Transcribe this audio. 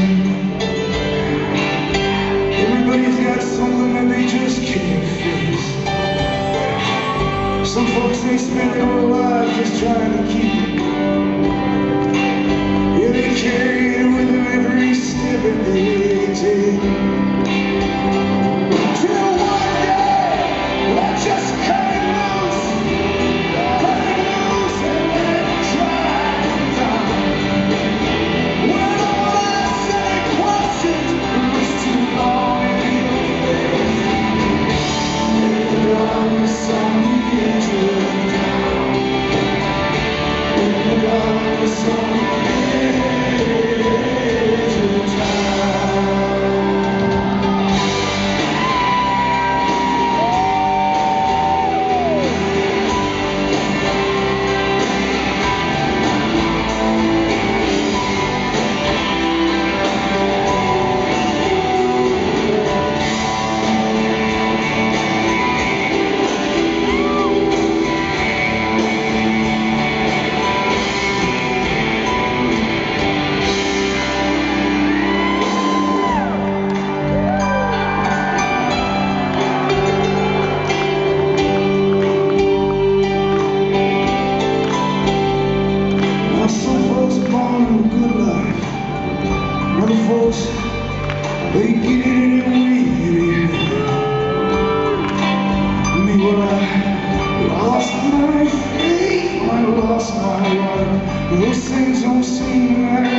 Everybody's got something that they just can't face. Some folks, they spend their whole lives just trying to keep it. Yeah, they carry it with them every step that they take. Till one day, they're just cut it loose and let it drive down. When all unanswered questions was too long in your face, and the darkness on the edge of town, in the darkness on the edge of other folks, they get it any way me, when I lost my faith, I lost my life. Those things don't seem right.